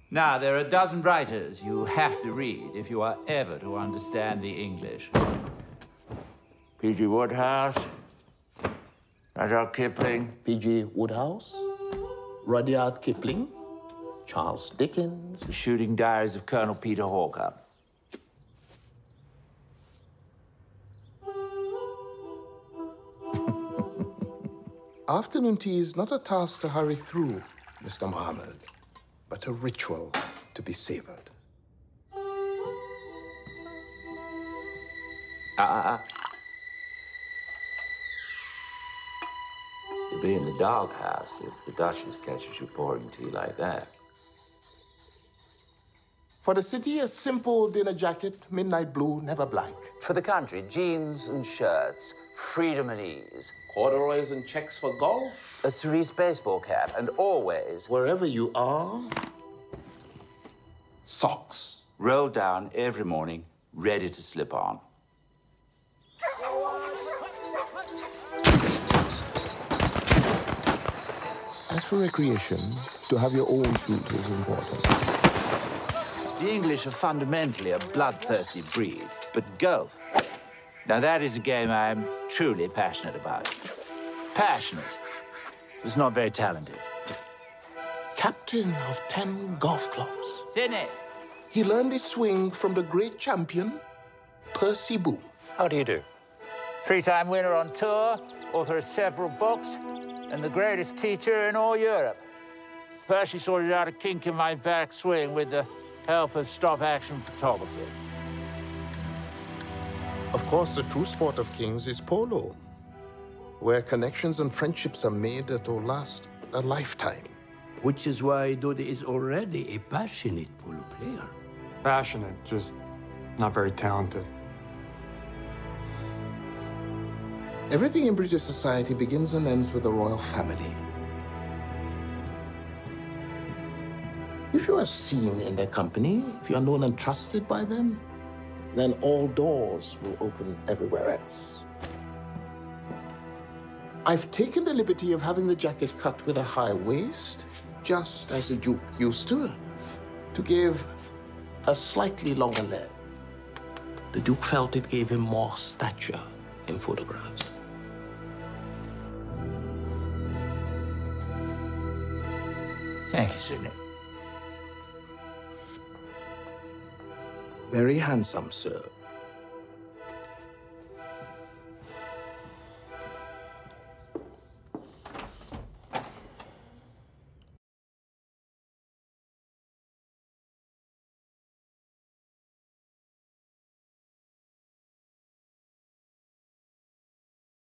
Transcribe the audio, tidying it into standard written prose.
Now, there are a dozen writers you have to read if you are ever to understand the English. P.G. Wodehouse, Rudyard Kipling. P.G. Wodehouse, Rudyard Kipling, Charles Dickens. The Shooting Diaries of Colonel Peter Hawker. Afternoon tea is not a task to hurry through, Mr. Mohammed, but a ritual to be savored. You'll be in the doghouse if the Duchess catches you pouring tea like that. For the city, a simple dinner jacket, midnight blue, never blank. For the country, jeans and shirts, freedom and ease. Corduroys and checks for golf. A cerise baseball cap, and always... Wherever you are, socks. Rolled down every morning, ready to slip on. As for recreation, to have your own shoot is important. The English are fundamentally a bloodthirsty breed, but golf, now that is a game I'm truly passionate about. Passionate, but not very talented. Captain of 10 golf clubs. Sydney. He learned his swing from the great champion, Percy Boom. How do you do? Three-time winner on tour, author of several books, and the greatest teacher in all Europe. Percy sorted out a kink in my back swing with the help of stop-action photography. Of course, the true sport of kings is polo, where connections and friendships are made that will last a lifetime. Which is why Dodi is already a passionate polo player. Passionate, just not very talented. Everything in British society begins and ends with the royal family. If you are seen in their company, if you are known and trusted by them, then all doors will open everywhere else. I've taken the liberty of having the jacket cut with a high waist, just as the Duke used to give a slightly longer leg. The Duke felt it gave him more stature in photographs. Thank you, Sydney. Very handsome, sir.